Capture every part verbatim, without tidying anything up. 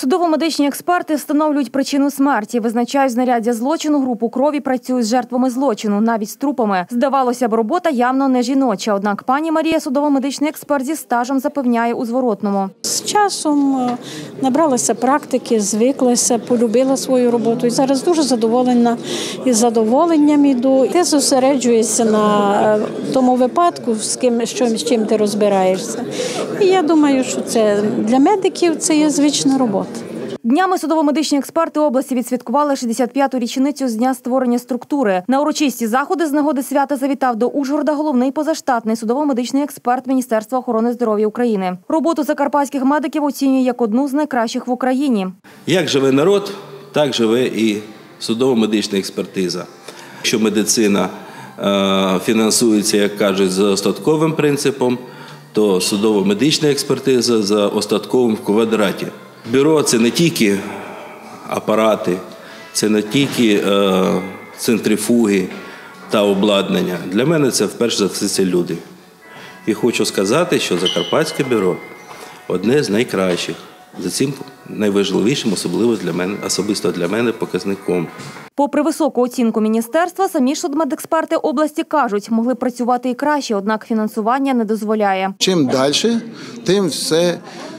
Судово-медичні експерти встановлюють причину смерті, визначають знаряддя злочину, групу крові, працюють з жертвами злочину, навіть з трупами. Здавалося б, робота явно не жіноча, однак пані Марія, судово-медичний експерт зі стажем, запевняє у зворотному. З часом набралася практики, звиклася, полюбила свою роботу і зараз дуже задоволена і з задоволенням йду. Ти зосереджуєшся на тому випадку, з ким, з чим ти розбираєшся. І я думаю, що це для медиків це є звична робота. Днями судово-медичні експерти області відсвяткували шістдесят п'яту річницю з дня створення структури. На урочисті заходи з нагоди свята завітав до Ужгорода головний позаштатний судово-медичний експерт Міністерства охорони здоров'я України. Роботу закарпатських медиків оцінює як одну з найкращих в Україні. Як живе народ, так живе і судово-медична експертиза. Якщо медицина е, фінансується, як кажуть, за остатковим принципом, то судово-медична експертиза за остатковим в квадраті. Бюро – це не тільки апарати, це не тільки е, центрифуги та обладнання. Для мене це, вперше за все, це люди. І хочу сказати, що Закарпатське бюро – одне з найкращих. За цим найважливішим, особливо для мене, особисто для мене, показником. Попри високу оцінку міністерства, самі ж судмедексперти області кажуть, могли працювати і краще, однак фінансування не дозволяє. Чим далі, тим все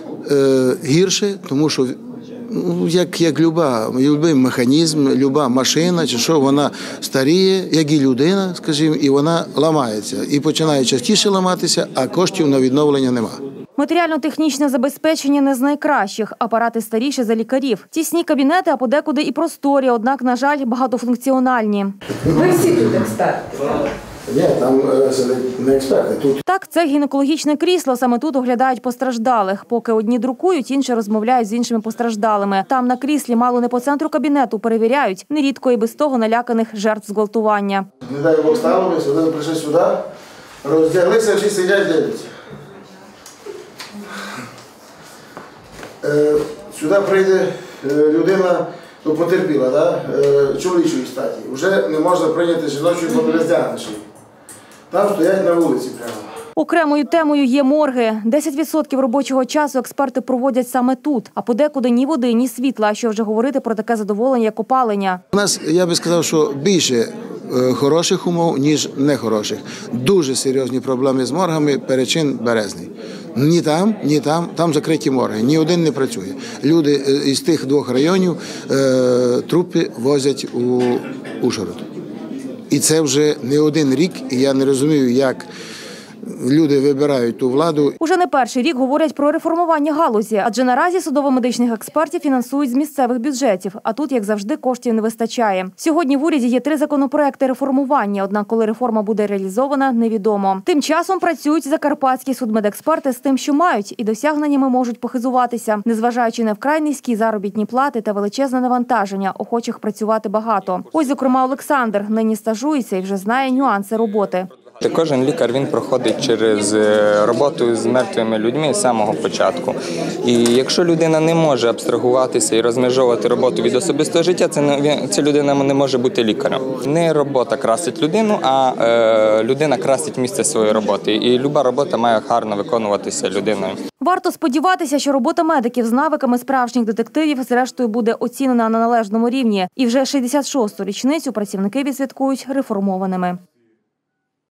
е, гірше, тому що ну, як, як люба, любий механізм, люба машина, чи що, вона старіє, як і людина, скажімо, і вона ламається. І починає частіше ламатися, а коштів на відновлення немає. Матеріально-технічне забезпечення не з найкращих. Апарати старіші за лікарів. Тісні кабінети, а подекуди і просторі, однак, на жаль, багатофункціональні. Ви всі тут експерти? Ні, там не експерти. Тут... Так, це гінекологічне крісло. Саме тут оглядають постраждалих. Поки одні друкують, інші розмовляють з іншими постраждалими. Там на кріслі, мало не по центру кабінету, перевіряють. Нерідко і без того наляканих жертв зґвалтування. Не дай Бог стало, сюди, прийшли сюди, роздяглися, всі сидять, дивляться. Сюди прийде людина, ну, потерпіла, да? Чоловічої статі. Вже не можна прийняти жіночої подроздягнення. Там стоять на вулиці прямо. Окремою темою є морги. десять відсотків робочого часу експерти проводять саме тут. А подекуди ні води, ні світла. А що вже говорити про таке задоволення, як опалення. У нас, я би сказав, що більше хороших умов, ніж нехороших. Дуже серйозні проблеми з моргами, Перечин, Березний. Ні там, ні там, там закриті морги, ні один не працює. Люди із тих двох районів е, трупи возять у Ужгород. І це вже не один рік, і я не розумію, як люди вибирають ту владу. Уже не перший рік говорять про реформування галузі, адже наразі судово-медичних експертів фінансують з місцевих бюджетів, а тут, як завжди, коштів не вистачає. Сьогодні в уряді є три законопроекти реформування, однак коли реформа буде реалізована, невідомо. Тим часом працюють закарпатські судмедексперти з тим, що мають, і досягненнями можуть похизуватися, незважаючи на вкрай низькі заробітні плати та величезне навантаження, охочих працювати багато. Ось, зокрема, Олександр нині стажується і вже знає нюанси роботи. Кожен лікар він проходить через роботу з мертвими людьми з самого початку. І якщо людина не може абстрагуватися і розмежовувати роботу від особистого життя, це ця людина не може бути лікарем. Не робота красить людину, а е, людина красить місце своєї роботи. І люба робота має гарно виконуватися людиною. Варто сподіватися, що робота медиків з навиками справжніх детективів зрештою буде оцінена на належному рівні. І вже шістдесят шосту річницю працівники відсвяткують реформованими.